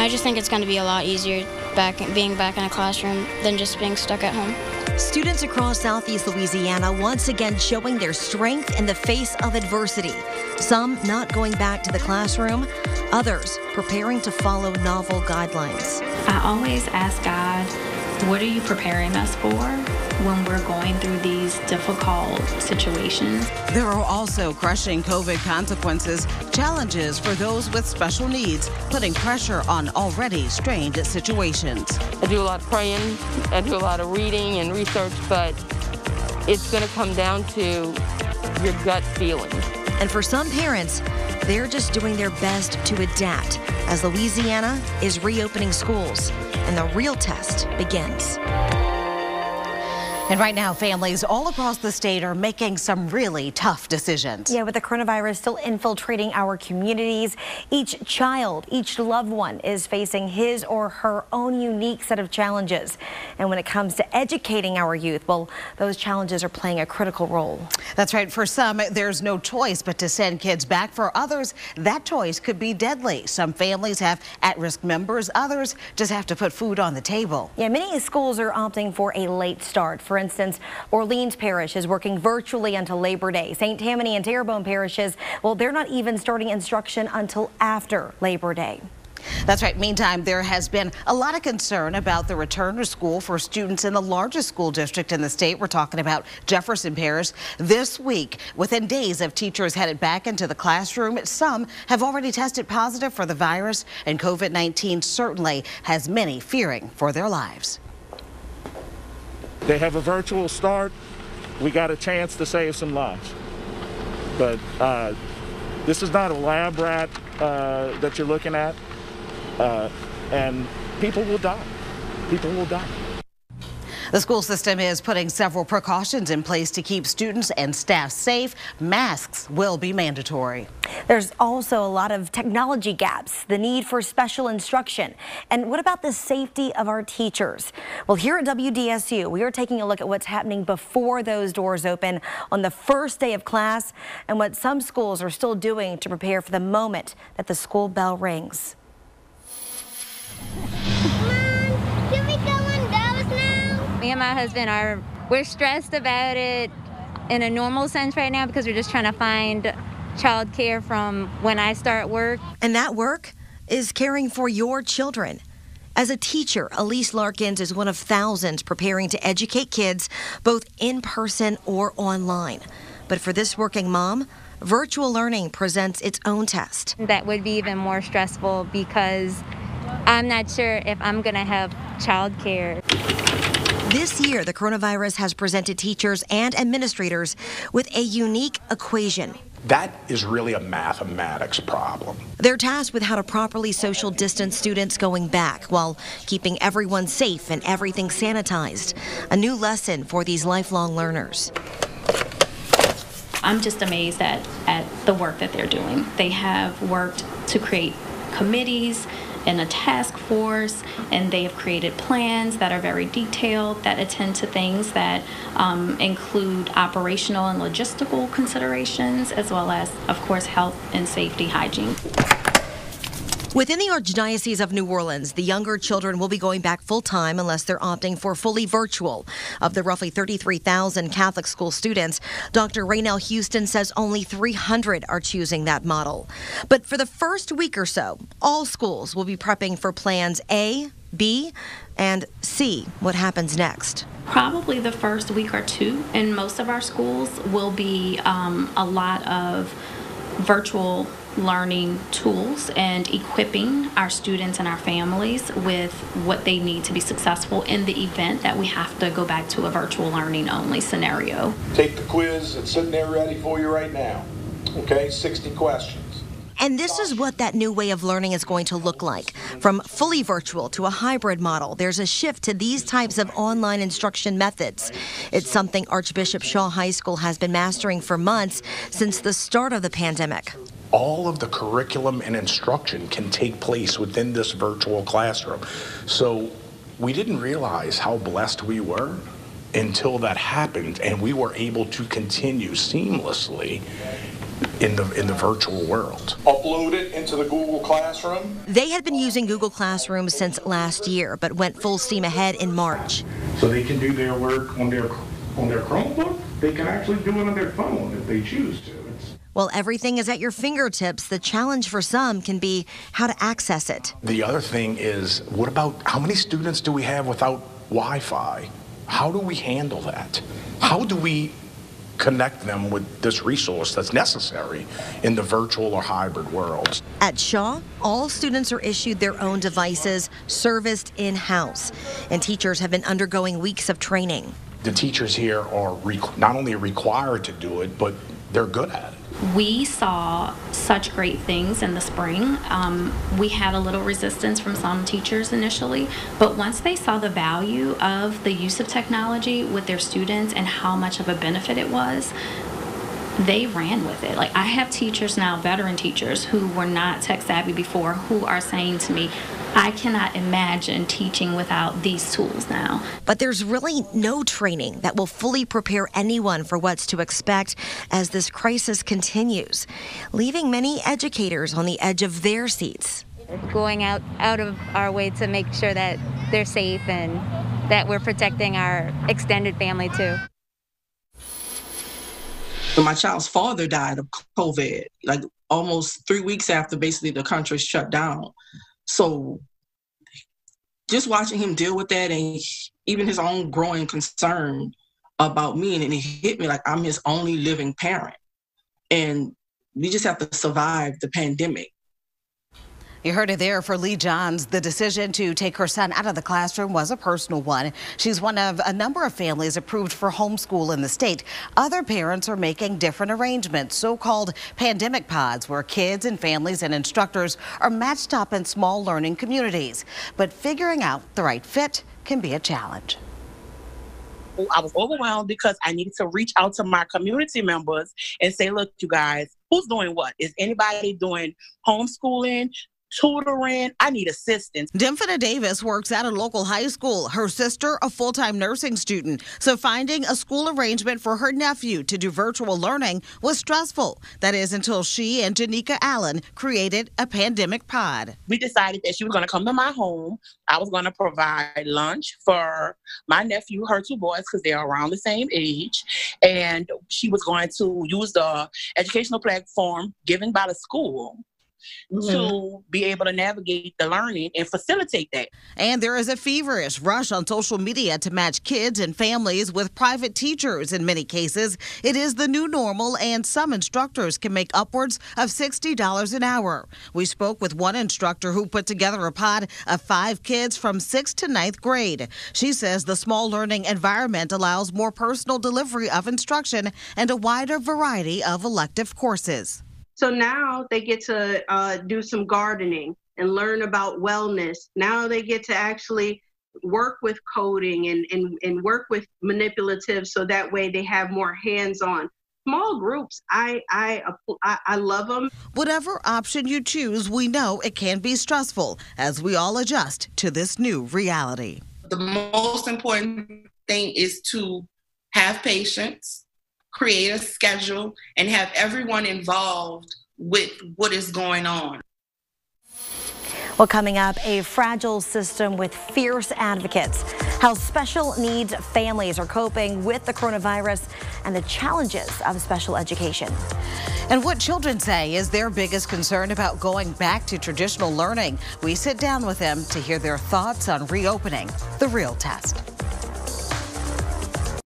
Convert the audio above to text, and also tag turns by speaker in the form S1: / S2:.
S1: I just think it's going to be a lot easier being back in a classroom than just being stuck at home.
S2: Students across Southeast Louisiana once again showing their strength in the face of adversity. Some not going back to the classroom, others preparing to follow novel guidelines.
S3: I always ask God, what are you preparing us for when we're going through these difficult situations?
S4: There are also crushing COVID consequences, challenges for those with special needs, putting pressure on already strained situations.
S5: I do a lot of praying, I do a lot of reading and research, but it's going to come down to your gut feeling.
S2: And for some parents, they're just doing their best to adapt as Louisiana is reopening schools and the real test begins.
S4: And right now, families all across the state are making some really tough decisions.
S6: Yeah, with the coronavirus still infiltrating our communities, each child, each loved one is facing his or her own unique set of challenges. And when it comes to educating our youth, well, those challenges are playing a critical role.
S4: That's right. For some, there's no choice but to send kids back. For others, that choice could be deadly. Some families have at-risk members. Others just have to put food on the table.
S6: Yeah, many schools are opting for a late start. For instance, Orleans Parish is working virtually until Labor Day. St. Tammany and Terrebonne parishes, well, they're not even starting instruction until after Labor Day.
S4: That's right. Meantime, there has been a lot of concern about the return to school for students in the largest school district in the state. We're talking about Jefferson Parish. This week, within days of teachers headed back into the classroom, some have already tested positive for the virus, and COVID-19 certainly has many fearing for their lives.
S7: They have a virtual start. We got a chance to save some lives. But this is not a lab rat that you're looking at. And people will die. People will die.
S4: The school system is putting several precautions in place to keep students and staff safe. Masks will be mandatory.
S6: There's also a lot of technology gaps, the need for special instruction. And what about the safety of our teachers? Well, here at WDSU, we are taking a look at what's happening before those doors open on the first day of class and what some schools are still doing to prepare for the moment that the school bell rings.
S8: Me and my husband we're stressed about it in a normal sense right now because we're just trying to find childcare from when I start work.
S2: And that work is caring for your children. As a teacher, Elise Larkins is one of thousands preparing to educate kids both in person or online. But for this working mom, virtual learning presents its own test.
S8: That would be even more stressful because I'm not sure if I'm going to have childcare.
S2: This year, the coronavirus has presented teachers and administrators with a unique equation.
S9: That is really a mathematics problem.
S2: They're tasked with how to properly social distance students going back while keeping everyone safe and everything sanitized. A new lesson for these lifelong learners.
S3: I'm just amazed at the work that they're doing. They have worked to create committees and a task force, and they have created plans that are very detailed that attend to things that include operational and logistical considerations, as well as, of course, health and safety hygiene.
S2: Within the Archdiocese of New Orleans, the younger children will be going back full-time unless they're opting for fully virtual. Of the roughly 33,000 Catholic school students, Dr. Raynell Houston says only 300 are choosing that model. But for the first week or so, all schools will be prepping for plans A, B, and C, what happens next.
S3: Probably the first week or two in most of our schools will be a lot of virtual learning tools and equipping our students and our families with what they need to be successful in the event that we have to go back to a virtual learning only scenario.
S10: Take the quiz, it's sitting there ready for you right now. Okay, 60 questions.
S2: And this is what that new way of learning is going to look like. From fully virtual to a hybrid model, there's a shift to these types of online instruction methods. It's something Archbishop Shaw High School has been mastering for months since the start of the pandemic.
S9: All of the curriculum and instruction can take place within this virtual classroom. So we didn't realize how blessed we were until that happened, and we were able to continue seamlessly in the virtual world.
S10: Upload it into the Google Classroom.
S2: They had been using Google Classroom since last year, but went full steam ahead in March.
S9: So they can do their work on their Chromebook. They can actually do it on their phone if they choose to.
S2: While everything is at your fingertips, the challenge for some can be how to access it.
S9: The other thing is, what about how many students do we have without Wi-Fi? How do we handle that? How do we connect them with this resource that's necessary in the virtual or hybrid world?
S2: At Shaw, all students are issued their own devices, serviced in-house, and teachers have been undergoing weeks of training.
S9: The teachers here are not only required to do it, but they're good at it.
S3: We saw such great things in the spring. We had a little resistance from some teachers initially, but once they saw the value of the use of technology with their students and how much of a benefit it was, they ran with it. Like, I have teachers now, veteran teachers, who were not tech savvy before, who are saying to me, I cannot imagine teaching without these tools now.
S2: But there's really no training that will fully prepare anyone for what's to expect as this crisis continues, leaving many educators on the edge of their seats.
S8: Going out of our way to make sure that they're safe and that we're protecting our extended family too.
S11: My child's father died of COVID, like almost 3 weeks after basically the country shut down. So just watching him deal with that and even his own growing concern about me, and it hit me like I'm his only living parent. And we just have to survive the pandemic.
S4: You heard it there for Lee Johns. The decision to take her son out of the classroom was a personal one. She's one of a number of families approved for homeschool in the state. Other parents are making different arrangements, so-called pandemic pods, where kids and families and instructors are matched up in small learning communities. But figuring out the right fit can be a challenge.
S12: I was overwhelmed because I needed to reach out to my community members and say, look, you guys, who's doing what? Is anybody doing homeschooling, tutoring? I need assistance.
S4: Dimfina Davis works at a local high school. Her sister, a full-time nursing student. So finding a school arrangement for her nephew to do virtual learning was stressful. That is until she and Janika Allen created a pandemic pod.
S12: We decided that she was going to come to my home. I was going to provide lunch for my nephew, her two boys, because they're around the same age. And she was going to use the educational platform given by the school to be able to navigate the learning and facilitate that.
S4: And there is a feverish rush on social media to match kids and families with private teachers. In many cases, it is the new normal, and some instructors can make upwards of $60 an hour. We spoke with one instructor who put together a pod of 5 kids from 6th to 9th grade. She says the small learning environment allows more personal delivery of instruction and a wider variety of elective courses.
S13: So now they get to do some gardening and learn about wellness. Now they get to actually work with coding and work with manipulative, so that way they have more hands-on. Small groups, I love them.
S4: Whatever option you choose, we know it can be stressful as we all adjust to this new reality.
S14: The most important thing is to have patience, create a schedule, and have everyone involved with what is going on.
S6: Well, coming up, a fragile system with fierce advocates. How special needs families are coping with the coronavirus and the challenges of special education.
S4: And what children say is their biggest concern about going back to traditional learning. We sit down with them to hear their thoughts on reopening the real test.